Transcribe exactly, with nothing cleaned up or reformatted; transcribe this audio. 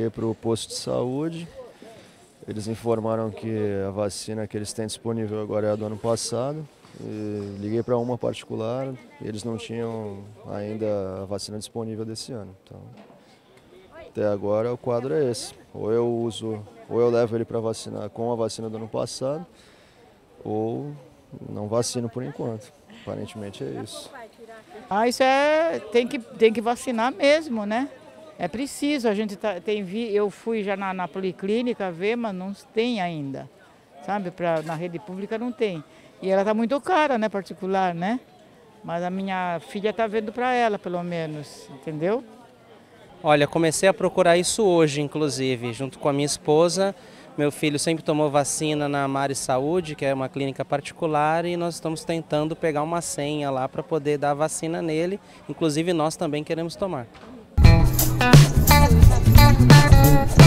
liguei para o posto de saúde, eles informaram que a vacina que eles têm disponível agora é a do ano passado. E liguei para uma particular, eles não tinham ainda a vacina disponível desse ano. Então, até agora o quadro é esse. Ou eu uso, ou eu levo ele para vacinar com a vacina do ano passado, ou não vacino por enquanto. Aparentemente é isso. Ah, isso é, tem que, tem que vacinar mesmo, né? É preciso, a gente tá, tem vi, eu fui já na, na policlínica ver, mas não tem ainda, sabe? Pra, na rede pública não tem. E ela tá muito cara, né, particular, né? Mas a minha filha tá vendo para ela, pelo menos, entendeu? Olha, comecei a procurar isso hoje, inclusive, junto com a minha esposa. Meu filho sempre tomou vacina na Mari Saúde, que é uma clínica particular, e nós estamos tentando pegar uma senha lá para poder dar a vacina nele. Inclusive, nós também queremos tomar.